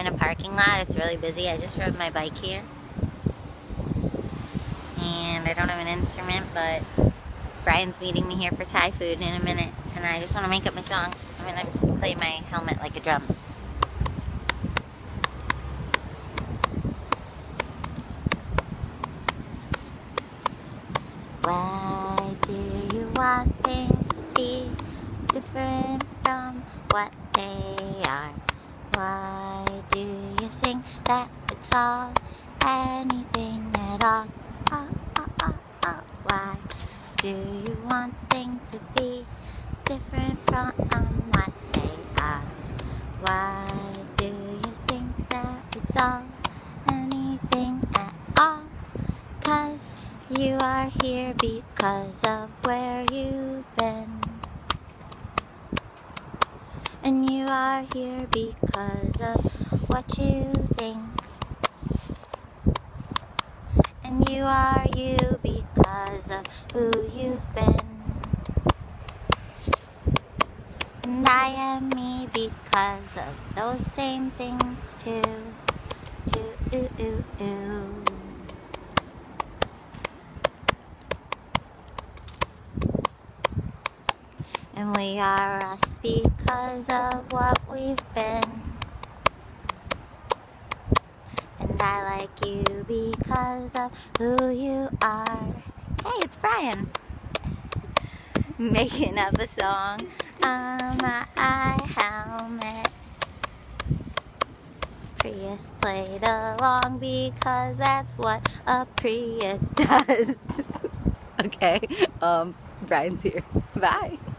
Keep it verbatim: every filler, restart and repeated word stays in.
in a parking lot. It's really busy. I just rode my bike here. And I don't have an instrument, but Brian's meeting me here for Thai food in a minute. And I just want to make up my song. I'm going to play my helmet like a drum. Why do you want things to be different from what they are? Why do you think that would solve anything at all? Oh, oh, oh, oh. Why do you want things to be different from what they are? Why do you think that would solve anything at all? 'Cause you are here because of where you've been. And you are here because of what you think. And you are you because of who you've been. And I am me because of those same things too. Too, ooh, ooh, ooh. And we are us because of what we've been. And I like you because of who you are. Hey, it's Brian. Making up a song on my helmet. Prius played along because that's what a Prius does. Okay, um, Brian's here. Bye.